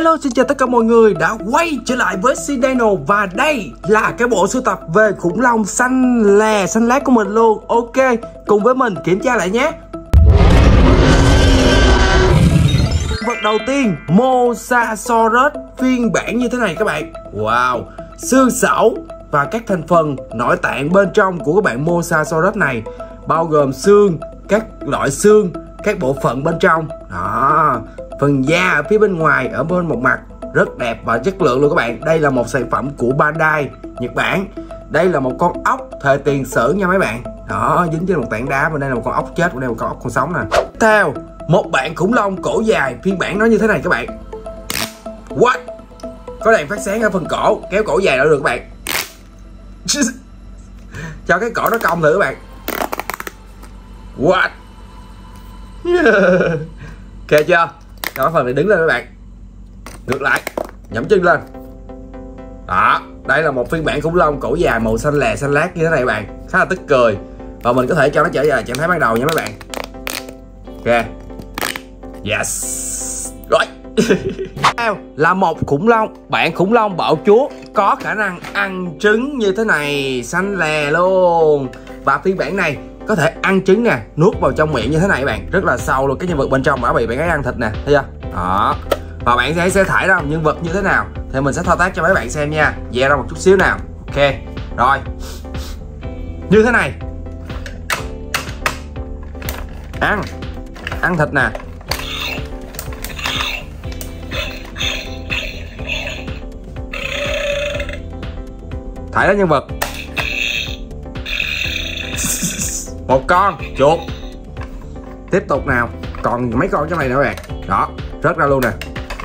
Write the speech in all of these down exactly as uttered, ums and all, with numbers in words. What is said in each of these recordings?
Hello, xin chào tất cả mọi người đã quay trở lại với Cdino. Và đây là cái bộ sưu tập về khủng long xanh lè, xanh lát của mình luôn. Ok, cùng với mình kiểm tra lại nhé. Vật đầu tiên, Mosasaurus phiên bản như thế này các bạn. Wow, xương sẩu và các thành phần nội tạng bên trong của các bạn Mosasaurus này bao gồm xương, các loại xương, các bộ phận bên trong. Đó, phần da ở phía bên ngoài ở bên một mặt rất đẹp và chất lượng luôn các bạn. Đây là một sản phẩm của Bandai Nhật Bản. Đây là một con ốc thời tiền sử nha mấy bạn. Đó, dính trên một tảng đá. Bên đây là một con ốc chết, bên đây là một con ốc còn sống nè. Tiếp theo, một bạn khủng long cổ dài phiên bản nó như thế này các bạn. What? Có đèn phát sáng ở phần cổ, kéo cổ dài đã được các bạn. Cho cái cổ nó cong thử các bạn. What? Ok chưa? Đó, phần này đứng lên các bạn. Ngược lại, nhẫm chân lên. Đó, đây là một phiên bản khủng long cổ dài màu xanh lè xanh lát như thế này các bạn. Khá là tức cười. Và mình có thể cho nó trở về trạng thái ban đầu nha mấy bạn. Ok. Yes. Rồi. Theo là một khủng long, bạn khủng long bạo chúa có khả năng ăn trứng như thế này, xanh lè luôn. Và phiên bản này có thể ăn trứng nè, nuốt vào trong miệng như thế này các bạn, rất là sâu luôn. Cái nhân vật bên trong đã bị bạn ấy ăn thịt nè, thấy chưa? Đó. Và bạn sẽ sẽ thải ra một nhân vật như thế nào thì mình sẽ thao tác cho mấy bạn xem nha. Vẽ ra một chút xíu nào. Ok. Rồi. Như thế này. Ăn. Ăn thịt nè. Thải ra nhân vật. Một con chuột. Tiếp tục nào. Còn mấy con trong này nữa các bạn. Đó, rớt ra luôn nè.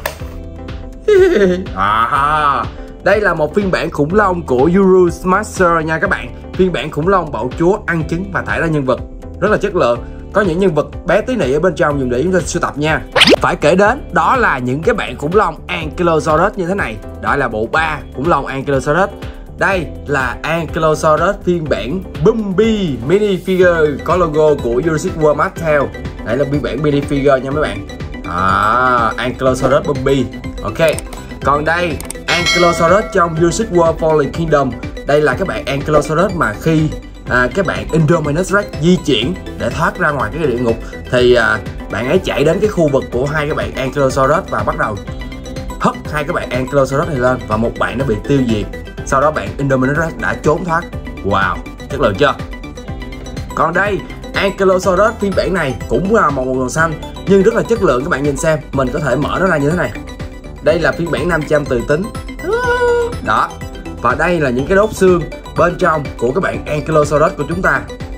À, đây là một phiên bản khủng long của Eurosmaster nha các bạn. Phiên bản khủng long bạo chúa ăn trứng và thải ra nhân vật rất là chất lượng. Có những nhân vật bé tí nị ở bên trong dùng để chúng ta sưu tập nha. Phải kể đến đó là những cái bạn khủng long Ankylosaurus như thế này. Đó là bộ ba khủng long Ankylosaurus. Đây là Ankylosaurus phiên bản Bumblebee minifigure có logo của Jurassic World Mattel. Đây là phiên bản minifigure nha mấy bạn. À, Ankylosaurus Bumblebee. Ok. Còn đây Ankylosaurus trong Jurassic World Fallen Kingdom. Đây là các bạn Ankylosaurus mà khi à, các bạn Indominus Rex di chuyển để thoát ra ngoài cái địa ngục thì à, bạn ấy chạy đến cái khu vực của hai các bạn Ankylosaurus và bắt đầu hất hai các bạn Ankylosaurus này lên và một bạn nó bị tiêu diệt. Sau đó bạn Indominus Rex đã trốn thoát. Wow, chất lượng chưa? Còn đây Ankylosaurus phiên bản này cũng là màu màu xanh nhưng rất là chất lượng các bạn nhìn xem. Mình có thể mở nó ra như thế này. Đây là phiên bản năm trăm từ tính. Đó. Và đây là những cái đốt xương bên trong của các bạn Ankylosaurus của chúng ta.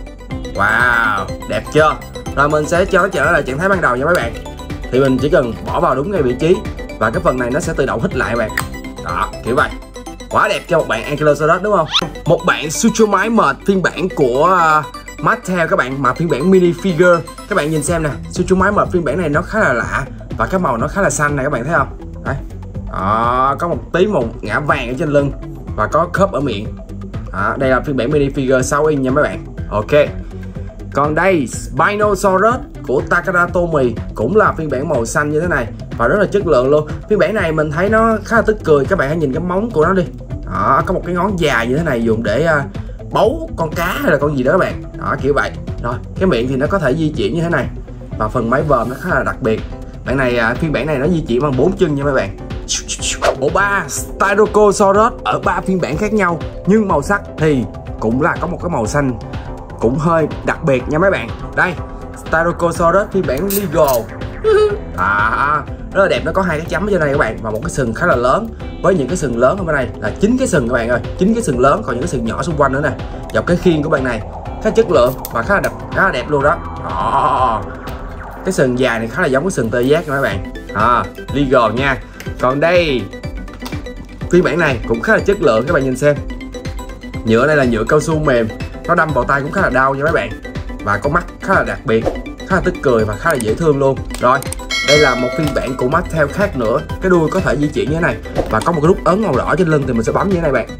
Wow, đẹp chưa? Rồi mình sẽ cho nó trở lại trạng thái ban đầu nha mấy bạn. Thì mình chỉ cần bỏ vào đúng ngay vị trí và cái phần này nó sẽ tự động hít lại các bạn. Đó, kiểu vậy. Quá đẹp cho một bạn Ankylosaurus đúng không? Một bạn Suchomimus phiên bản của uh, Mattel các bạn, mà phiên bản minifigure. Các bạn nhìn xem nè, Suchomimus phiên bản này nó khá là lạ và cái màu nó khá là xanh này các bạn thấy không? Đấy. Đó, có một tí màu ngã vàng ở trên lưng và có khớp ở miệng. Đó, đây là phiên bản minifigure sáu inch nha mấy bạn. Ok. Còn đây Spinosaurus của Takara Tomy cũng là phiên bản màu xanh như thế này và rất là chất lượng luôn. Phiên bản này mình thấy nó khá là tức cười. Các bạn hãy nhìn cái móng của nó đi. Đó, có một cái ngón dài như thế này dùng để uh, bấu con cá hay là con gì đó các bạn. Đó, kiểu vậy. Rồi, cái miệng thì nó có thể di chuyển như thế này. Và phần máy vòm nó khá là đặc biệt. Bản này uh, phiên bản này nó di chuyển bằng bốn chân nha mấy bạn. Bộ ba Styracosaurus ở ba phiên bản khác nhau nhưng màu sắc thì cũng là có một cái màu xanh cũng hơi đặc biệt nha mấy bạn. Đây Styracosaurus phiên bản legal. À, rất là đẹp, nó có hai cái chấm ở trên này các bạn và một cái sừng khá là lớn với những cái sừng lớn ở bên này là chín cái sừng các bạn ơi, chín cái sừng lớn, còn những cái sừng nhỏ xung quanh nữa nè. Dọc cái khiên của bạn này khá chất lượng và khá là đẹp, khá là đẹp luôn đó. À, cái sừng dài này khá là giống cái sừng tê giác nha các bạn. À, legal nha. Còn đây phiên bản này cũng khá là chất lượng, các bạn nhìn xem. Nhựa đây là nhựa cao su mềm, nó đâm vào tay cũng khá là đau nha mấy bạn. Và có mắt khá là đặc biệt, khá là tức cười và khá là dễ thương luôn. Rồi, đây là một phiên bản của Mattel khác nữa. Cái đuôi có thể di chuyển như thế này và có một cái nút ấn màu đỏ trên lưng thì mình sẽ bấm như thế này bạn.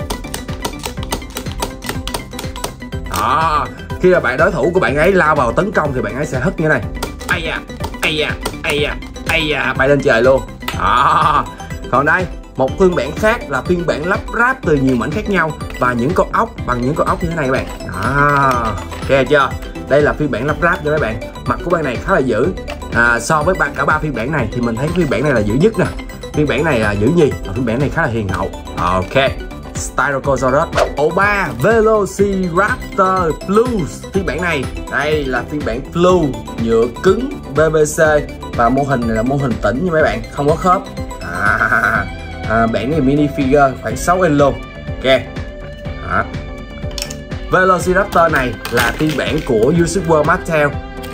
Đó, khi là bạn đối thủ của bạn ấy lao vào tấn công thì bạn ấy sẽ hất như thế này. Ây da, ây da, ây da, ây da, bay lên trời luôn. Đó. Còn đây, một phiên bản khác là phiên bản lắp ráp từ nhiều mảnh khác nhau và những con ốc bằng những con ốc như thế này các bạn. Đó, ok chưa? Đây là phiên bản lắp ráp nha các bạn. Mặt của bạn này khá là dữ. À, so với ba, cả ba phiên bản này thì mình thấy phiên bản này là dữ nhất nè. Phiên bản này là dữ nhì và phiên bản này khá là hiền hậu. Ok, Styracosaurus. Bộ ba Velociraptor Plus. Phiên bản này, đây là phiên bản Blue, nhựa cứng pê vê xê và mô hình này là mô hình tĩnh nha mấy bạn, không có khớp. À, à, bản này mini figure khoảng sáu inch luôn. Ok. À. Velociraptor này là phiên bản của Jurassic World Mattel.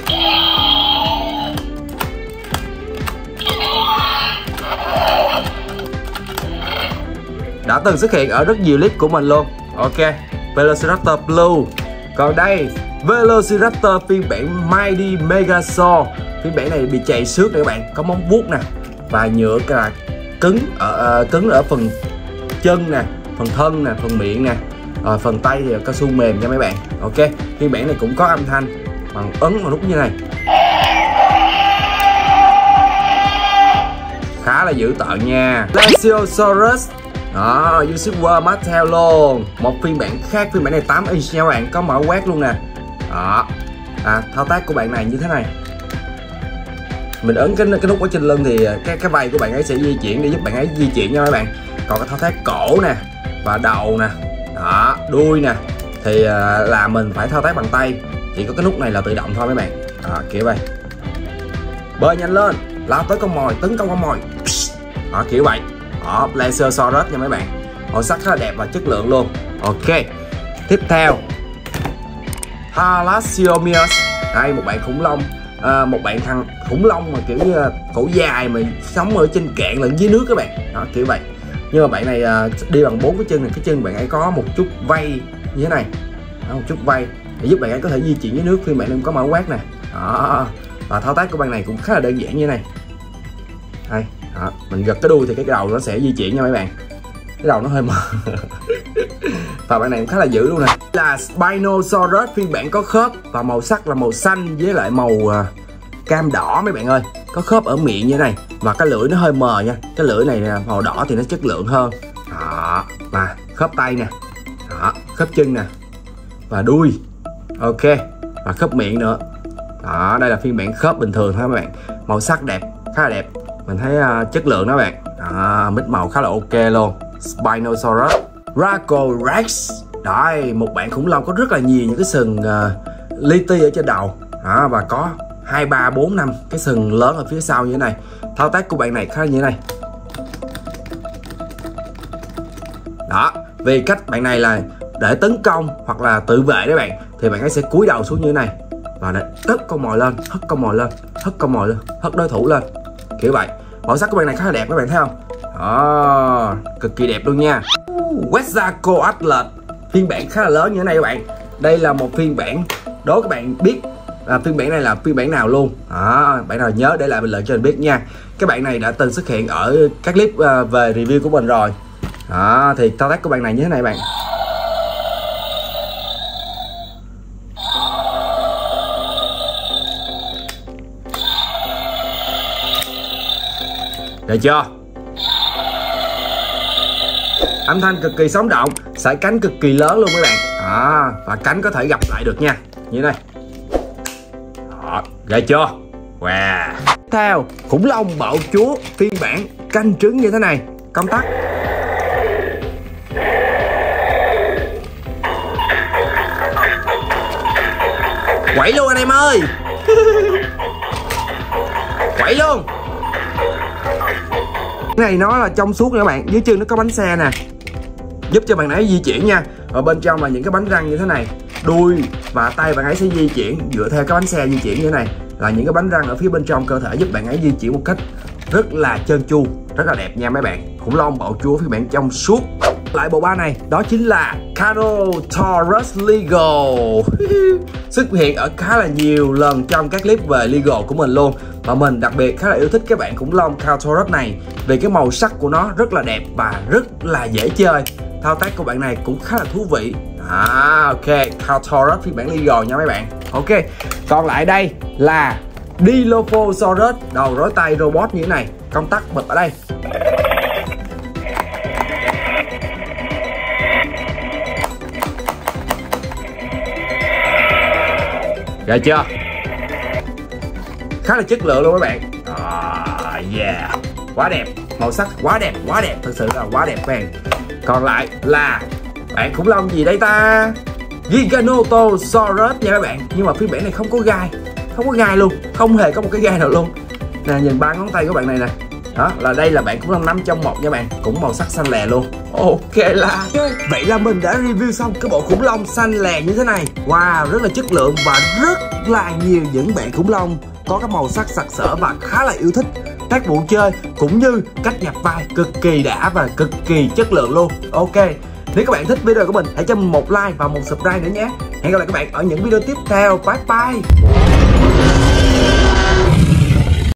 Đã từng xuất hiện ở rất nhiều clip của mình luôn. Ok, Velociraptor Blue. Còn đây, Velociraptor phiên bản Mighty Megasaur. Phiên bản này bị chày xước nè các bạn, có móng vuốt nè và nhựa là cứng ở uh, cứng ở phần chân nè, phần thân nè, phần miệng nè, rồi phần tay thì cao su mềm nha mấy bạn. Ok, phiên bản này cũng có âm thanh bằng ấn vào nút như này, khá là dữ tợn nha. Plesiosaurus. Đó, Jurassic World Mattel luôn. Một phiên bản khác, phiên bản này tám inch nha các bạn, có mở quét luôn nè. Đó. À, thao tác của bạn này như thế này. Mình ấn cái cái nút ở trên lưng thì cái cái vai của bạn ấy sẽ di chuyển để giúp bạn ấy di chuyển nha các bạn. Còn cái thao tác cổ nè và đầu nè, đó, đuôi nè thì uh, là mình phải thao tác bằng tay. Chỉ có cái nút này là tự động thôi mấy bạn. Đó, kiểu vậy. Bơi nhanh lên, lao tới con mồi, tấn công con mồi. Đó, kiểu vậy. Đó, Plesiosaurus nha mấy bạn. Màu sắc khá là đẹp và chất lượng luôn. Ok. Tiếp theo, Thalassiomyes. Đây, một bạn khủng long. À, một bạn thằng khủng long mà kiểu như cổ dài mà sống ở trên cạn lẫn dưới nước các bạn. Đó, kiểu vậy. Nhưng mà bạn này à, đi bằng bốn cái chân này, cái chân bạn ấy có một chút vây như thế này. Đó, một chút vây để giúp bạn ấy có thể di chuyển dưới nước khi bạn đừng có mở quát nè. Đó. Và thao tác của bạn này cũng khá là đơn giản như thế này. Đây, đó. Mình gật cái đuôi thì cái đầu nó sẽ di chuyển nha mấy bạn. Cái đầu nó hơi mờ. Và bạn này cũng khá là dữ luôn nè. Là Spinosaurus phiên bản có khớp và màu sắc là màu xanh với lại màu uh, cam đỏ mấy bạn ơi. Có khớp ở miệng như thế này và cái lưỡi nó hơi mờ nha. Cái lưỡi này màu đỏ thì nó chất lượng hơn. Đó, và khớp tay nè. Đó, khớp chân nè. Và đuôi. Ok, và khớp miệng nữa. Đó, đây là phiên bản khớp bình thường thôi các bạn. Màu sắc đẹp, khá là đẹp. Mình thấy uh, chất lượng đó các bạn. Đó, mít màu khá là ok luôn. Spinosaurus. Racorex. Đấy, một bạn khủng long có rất là nhiều những cái sừng uh, li ti ở trên đầu. Đó, và có hai, ba, bốn, năm cái sừng lớn ở phía sau như thế này. Thao tác của bạn này khá là như thế này. Đó, vì cách bạn này là để tấn công hoặc là tự vệ đấy bạn, thì bạn ấy sẽ cúi đầu xuống như thế này và để hất con mồi lên, hất con mồi lên, hất con mồi lên, hất đối thủ lên, kiểu vậy. Màu sắc của bạn này khá là đẹp các bạn thấy không? Đó, cực kỳ đẹp luôn nha. Quetzalcoatl, phiên bản khá là lớn như thế này các bạn. Đây là một phiên bản, đố các bạn biết là phiên bản này là phiên bản nào luôn. Đó, bạn nào nhớ để lại bình luận cho mình biết nha. Các bạn này đã từng xuất hiện ở các clip uh, về review của mình rồi. Đó, thì thao tác của bạn này như thế này bạn. Được chưa? Âm thanh cực kỳ sống động, sải cánh cực kỳ lớn luôn các bạn. Đó, và cánh có thể gặp lại được nha, như thế này. Đó, ghê chưa? Wow. Tiếp theo, khủng long bạo chúa phiên bản canh trứng như thế này. Công tắc. Quẩy luôn anh em ơi. Quẩy luôn. Cái này nó là trong suốt nha các bạn, dưới chân nó có bánh xe nè, giúp cho bạn ấy di chuyển nha. Và bên trong là những cái bánh răng như thế này. Đuôi và tay bạn ấy sẽ di chuyển dựa theo cái bánh xe di chuyển như thế này. Là những cái bánh răng ở phía bên trong cơ thể giúp bạn ấy di chuyển một cách rất là trơn tru, rất là đẹp nha mấy bạn. Khủng long bạo chúa phiên bản trong suốt. Lại bộ ba này, đó chính là Carnotaurus Legal. Xuất hiện ở khá là nhiều lần trong các clip về Legal của mình luôn. Và mình đặc biệt khá là yêu thích cái bạn khủng long Carnotaurus này vì cái màu sắc của nó rất là đẹp và rất là dễ chơi. Thao tác của bạn này cũng khá là thú vị. À, ok, Carnotaurus phiên bản Legal nha mấy bạn. Ok, còn lại đây là Dilophosaurus, đầu rối tay robot như thế này. Công tắc bật ở đây. Ghê chưa? Khá là chất lượng luôn các bạn. À, yeah, quá đẹp, màu sắc quá đẹp, quá đẹp, thật sự là quá đẹp các bạn. Còn lại là bạn khủng long gì đây ta? Giganotosaurus nha các bạn. Nhưng mà phiên bản này không có gai, không có gai luôn, không hề có một cái gai nào luôn. Nè, nhìn ba ngón tay của bạn này nè. Đó là đây là bạn khủng long năm trong một nha bạn, cũng màu sắc xanh lè luôn. Ok là vậy là mình đã review xong cái bộ khủng long xanh lè như thế này. Wow, rất là chất lượng và rất là nhiều những bạn khủng long có cái màu sắc sặc sỡ và khá là yêu thích. Tác vụ chơi cũng như cách nhập vai cực kỳ đã và cực kỳ chất lượng luôn. Ok, nếu các bạn thích video của mình hãy cho mình một like và một subscribe nữa nhé. Hẹn gặp lại các bạn ở những video tiếp theo. Bye bye.